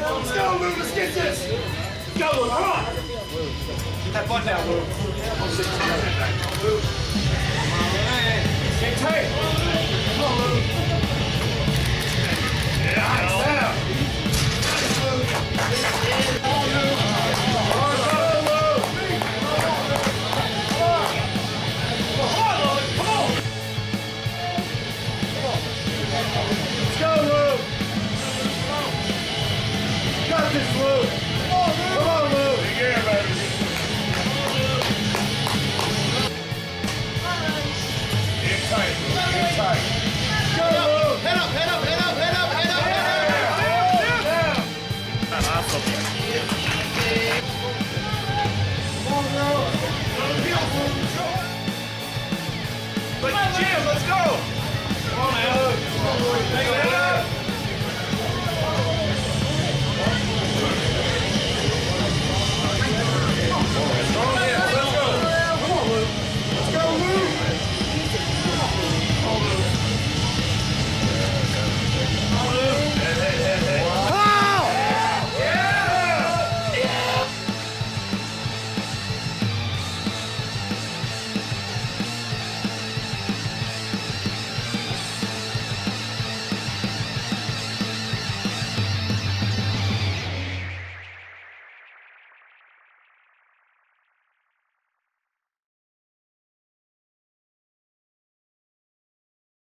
Let's go, Lou. Let's get this. Let's go, Lou. Come on. Get that butt down, Lou. Stay tight. Come on, Lou.